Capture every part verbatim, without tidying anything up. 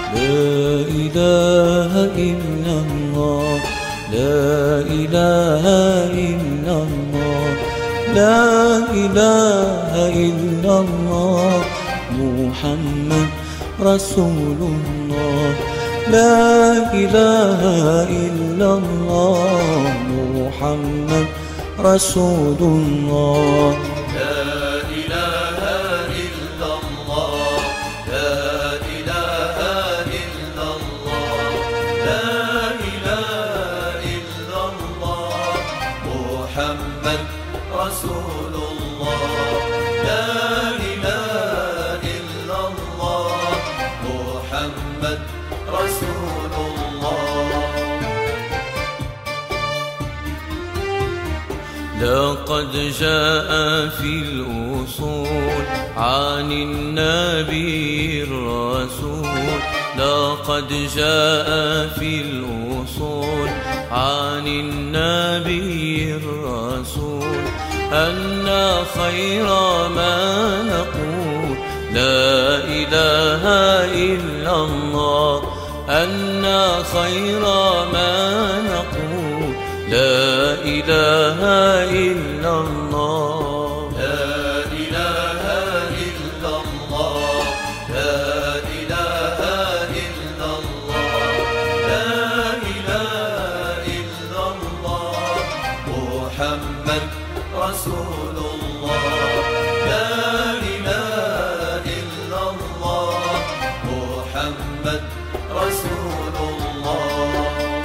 إله إلا الله لا إله إلا الله لا إله إلا الله محمد رسول الله لا إله إلا الله محمد رسول الله لا إله إلا الله لا إله إلا الله لا إله إلا الله محمد رسول الله لا إله إلا الله محمد رسول الله. لقد جاء في الأصول عن النبي الرسول لقد جاء في الأصول عن النبي الرسول أن خير ما نقول لا إله إلا الله أن خير ما نقول لا إله إلا الله لا إله إلا الله لا إله إلا الله لا إله إلا الله محمد رسول الله لا إله إلا الله محمد رسول الله.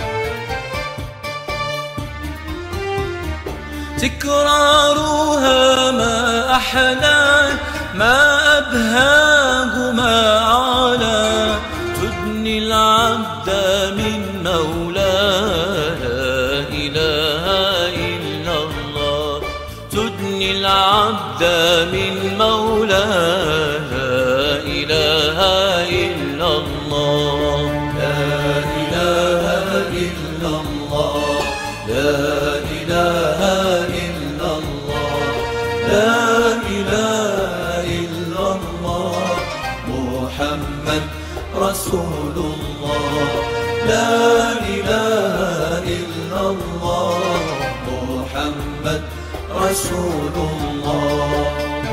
تكرارها ما أحلى ما أبهاه ما أعلى تدني العبد من مولاه لا إله إلا الله تدني العبد من مولاه لا إله إلا الله لا إله إلا الله لا إله إلا الله لا إله إلا الله محمد رسول الله لا إله إلا الله محمد رسول الله.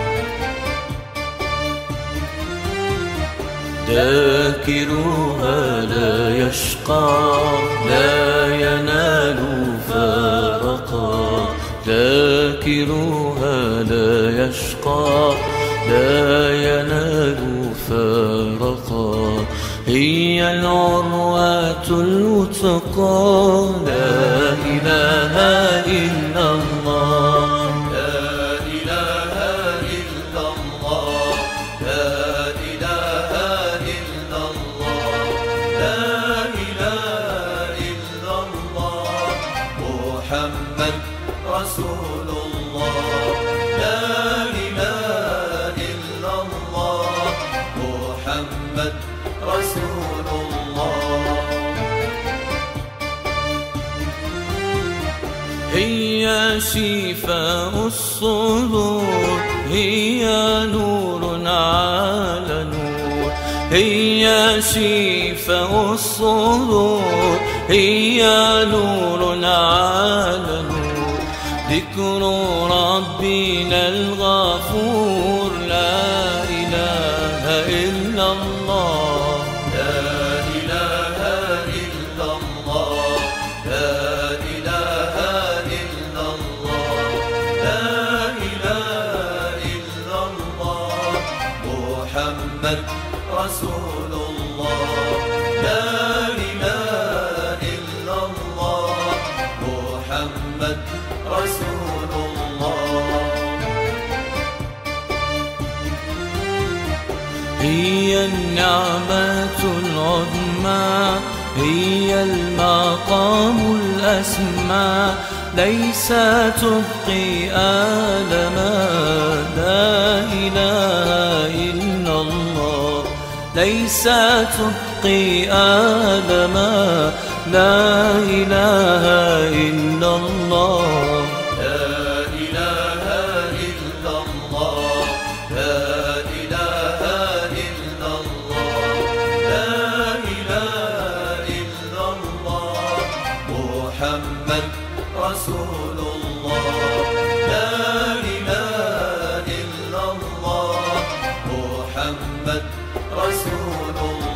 ذاكرها لا يشقى لا ينال فارقا ذاكرها لا يشقى لا ينال فارقا هي العروة الوثقى لا إله إلا الله لا إله إلا الله لا إله إلا الله لا إله إلا الله محمد رسول الله لا إله إلا الله محمد رسول الله. هي شفاء الصدور هي نور على نور هي شفاء الصدور هي نور على نور ذكر ربنا الغفور لا إله إلا الله لا إله إلا الله لا إله إلا الله لا إله إلا الله محمد رسول الله لا إله إلا الله محمد رسول الله. هي النعمة العظمى هي المقام الأسمى ليس تبقي آلما لا إله إلا الله ليس تبقي آلما لا إله إلا الله لا إله إلا الله لا إله إلا الله لا رسول الله